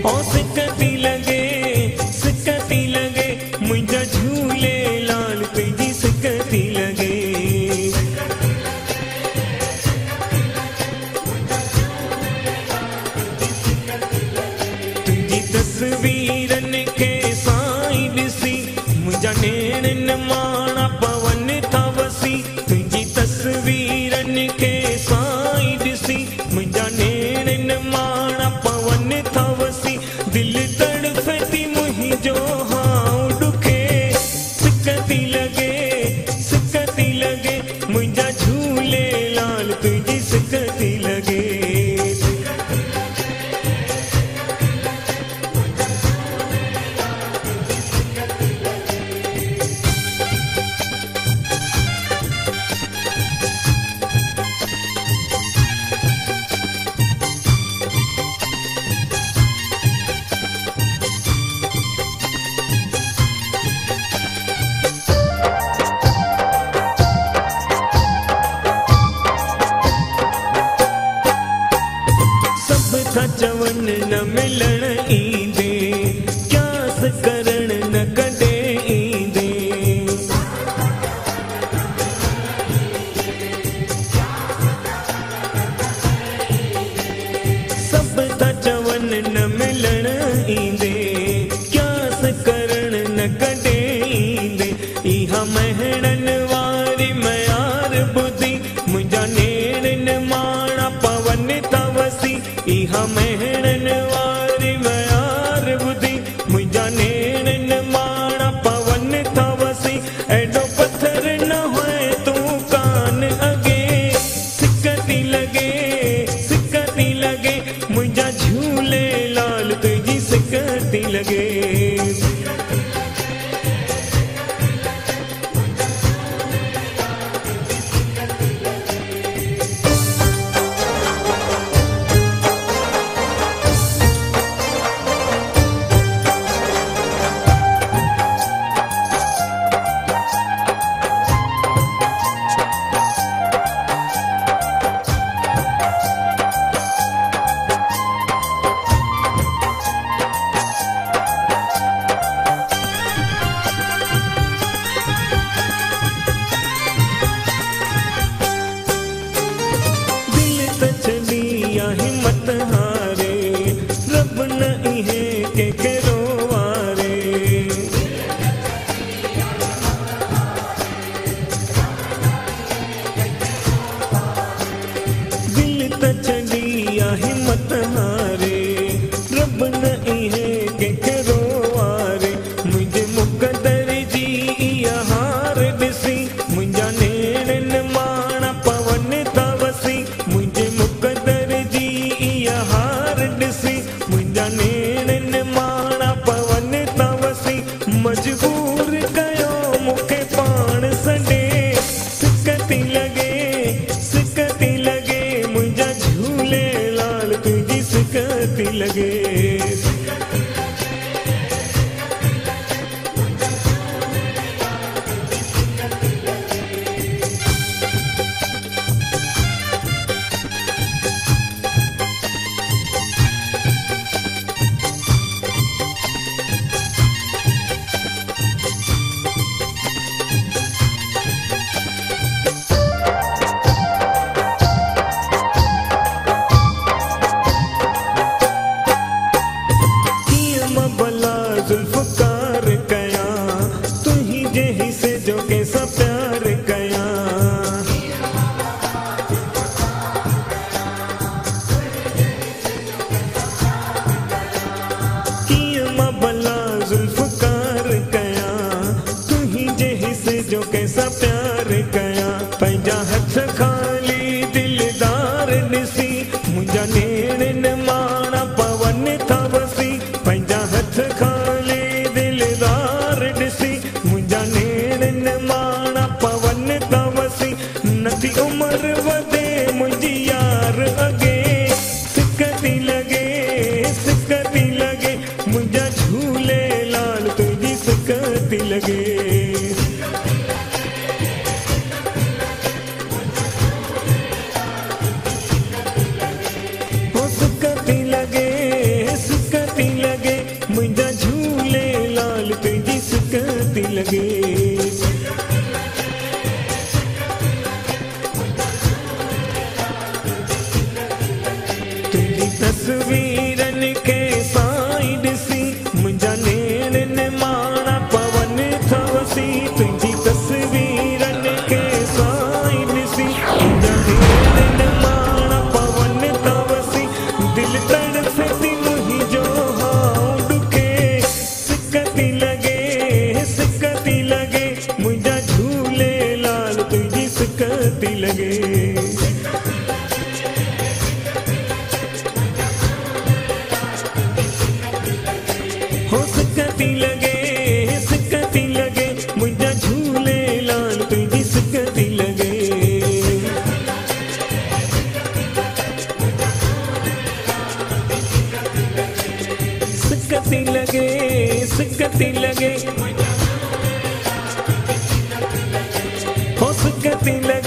ओ सिकती लगे मुंहिंजा झूले लाल तुंहिंजी सिकती लगे। तुंहिंजी तस्वीरनि खे साईं ॾिसी मुंहिंजा नेणनि माणा पवन था वसी। तुंहिंजी तस्वीरनि खे साईं ॾिसी मुंहिंजा नेणनि माणा पवन था वसी। दिल तड़फे थी मुंहिंजो हाउ ॾुखे सिकती लगे मुंहिंजा झूले लाल तुंहिंजी सिकती लगे। चवन न मिलण ईंदे क्यास करण न कॾे ईंदे। सभ था चवन न मिलण ईंदे क्यास करण न कॾे ईंदे। इहा महणनि वारी मयार ॿुधी मुंहिंजा नेणनि माणा पवन था वसी। इहा महणनि वारी मयार ॿुधी मुंहिंजा नेणनि माणा पवन था वसी। एॾो पत्थर न हुए तूं कान अॻे सिकती लगे मुंहिंजा झूले लाल तुंहिंजी सिकती लगे। हिम्मत हारे रब न इहे के रोवारे। दिल त छॾी आ हिम्मत हारे रब न इहे के रोवारे। मुंहिंजे मुक़दर जी इहा हार ॾिसी मुंहिंजा नेणनि माणा पवन था वसी। मुंहिंजे मुक़दर जी इहा हार ॾिसी मुंहिंजा नेणनि माणा पवन था वसी। मजबूर कयो मूंखे पाण सॾे सिकती लगे मुंहिंजा झूले लाल तुंहिंजी सिकती लगे। जुल्फ़कार कया तुही जे हिस्से जो कैसा प्यार कया। कीअं मां भला जुल्फ़कार कया तुही जे हिस्से जो कैसा प्यार कया। पंहिंजा हथ खाली दिलदार ॾिसी मुंहिंजा नेणनि माणा पवन था वसी। पंहिंजा हथ खाली दिलदार ॾिसी मुंहिंजा नेणनि माणा पवन था वसी। नथी उमिरि वधे मुंहिंजी यार अॻे सिकती लगे मुंहिंजा झूले लाल तुंहिंजी सिकती लगे। सुगति लगे, सुगति लगे, हो सुगति लगे।